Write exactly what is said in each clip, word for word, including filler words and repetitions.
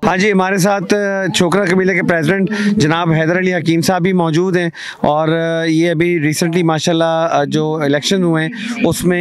हाँ जी, हमारे साथ छोकरा कबीले के प्रेसिडेंट जनाब हैदर अली हकीम साहब भी मौजूद हैं और ये अभी रिसेंटली माशाल्लाह जो इलेक्शन हुए हैं उसमें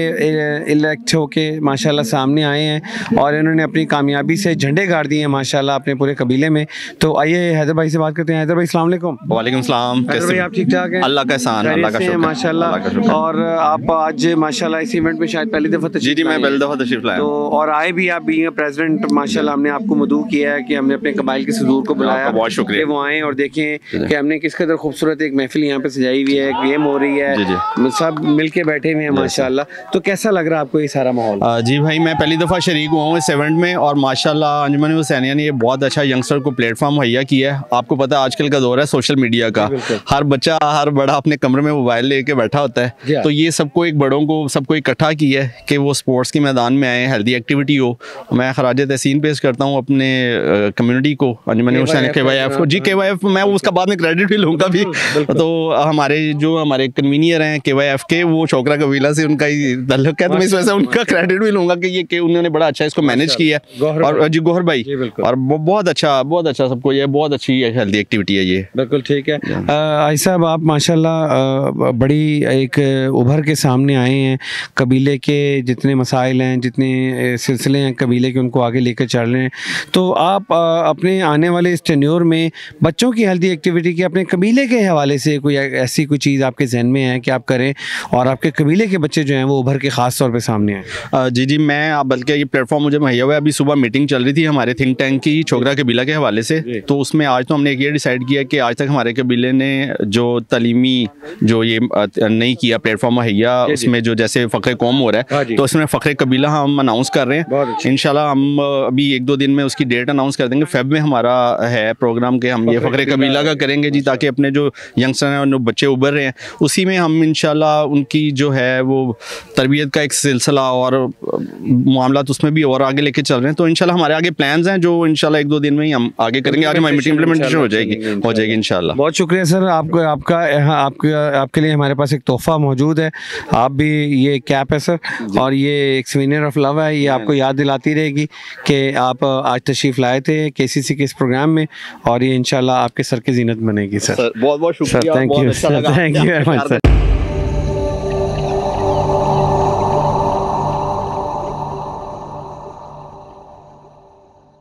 ये इलेक्ट होके माशाल्लाह सामने आए हैं और इन्होंने अपनी कामयाबी से झंडे गाड़ दिए हैं माशाल्लाह अपने पूरे कबीले में। तो आइए हैदर भाई से बात करते हैं। हैदर भाई अस्सलाम वालेकुम। वालेकुम सलाम। हैदर भाई आप ठीक ठाक हैं? अल्लाह का एहसान, अल्लाह का शुक्र माशाल्लाह। और आप आज माशाल्लाह इस इवेंट में शायद पहली दफ़ा जी जी मैं पहली दफ़ा तशरीफ लाया तो और आए भी आप बीइंग प्रेसिडेंट माशाल्लाह हमने आपको मदऊ किया है कि हमने अपने कबाइल के सदूर को बुलाया, बहुत शुक्रिया कि वो आए और देखें कि हमने किस कदर खूबसूरत एक महफिल यहाँ पे सजाई हुई है, गेम हो रही है, जी जी। सब मिलके बैठे हुए हैं माशाल्लाह। तो कैसा लग रहा है आपको ये सारा माहौल? जी भाई मैं पहली दफ़ा शरीक हुआ हूँ इस इवेंट में और माशाल्लाह अंजुमन हुसैनिया ने ये बहुत अच्छा यंगस्टर को प्लेटफॉर्म मुहैया किया है। आपको पता है आजकल का दौर है सोशल मीडिया का, हर बच्चा हर बड़ा अपने कमरे में मोबाइल लेके बैठा होता है, तो ये सबको एक बड़ों को सबको इकट्ठा किया है कि वो स्पोर्ट्स के मैदान में आए, हेल्दी एक्टिविटी हो। मैं खराज तहसीन पेश करता हूँ अपने कम्युनिटी को, अंजुमन हुसैन के वाई एफ को। जी के वाई एफ मैं उसका बाद में क्रेडिट भी लूँगा भी। तो हमारे जो हमारे कन्वीनियर हैं के वाई एफ के, वो छोकरा कबीला से उनका ही तल्लुक है, तो मैं इस वजह से उनका क्रेडिट भी लूँगा कि ये कि उन्होंने बड़ा अच्छा इसको मैनेज किया और जी गौहर भाई और बहुत अच्छा बहुत अच्छा सबको, ये बहुत अच्छी हेल्दी एक्टिविटी है ये। बिल्कुल ठीक है। आई साहब आप माशाल्लाह बड़ी एक उभर के सामने आए हैं, कबीले के जितने मसाइल हैं जितने सिलसिले हैं कबीले के उनको आगे लेकर चल रहे हैं। तो आप अपने आने वाले इस टेन्योर में बच्चों की हेल्दी एक्टिविटी के अपने कबीले के हवाले से कोई ऐसी कोई चीज़ आपके जहन में है कि आप करें और आपके कबीले के बच्चे जो हैं वो उभर के ख़ास तौर पे सामने आए? जी जी मैं बल्कि ये प्लेटफॉर्म मुझे मुहैया हुआ है। अभी सुबह मीटिंग चल रही थी हमारे थिंक टैंक की छोकरा कबीला के हवाले से, तो उसमें आज तो हमने एक ये डिसाइड किया कि आज तक हमारे कबीले ने जो तलीमी जो ये नहीं किया प्लेटफॉर्म मुहैया, उसमें जो जैसे फ़ख्र कौम हो रहा है तो उसमें फ़ख्र कबीला हम अनाउंस कर रहे हैं। इंशाल्लाह हम अभी एक दो दिन में उसकी डेट अनाउंस कर देंगे। फेब में हमारा है प्रोग्राम के हम ये फ़ख्र कबीला का करेंगे जी, ताकि अपने जो यंगस्टर हैं और बच्चे उभर रहे हैं उसी में हम इंशाल्लाह उनकी जो है वो तरबियत का एक सिलसिला और मामला उसमें भी और आगे लेके चल रहे हैं। तो इंशाल्लाह हमारे आगे प्लान्स हैं जो इंशाल्लाह एक दो दिन में ही हम आगे करेंगे, आगे हमारी मीटिंग इम्प्लीमेंटेशन हो जाएगी हो जाएगी इंशाल्लाह। बहुत शुक्रिया सर आपको, आपका आपके आपके लिए हमारे पास एक तोहफा मौजूद है। आप भी ये कैप है सर और ये एक सीनियर ऑफ लव है, ये आपको याद दिलाती रहेगी कि आप आज तशरीफ लाए थे केसीसी के इस प्रोग्राम में और ये इंशाल्लाह आपके सर की जीनत बनेगी सर। बहुत बहुत शुक्रिया, thank you thank you very much sir.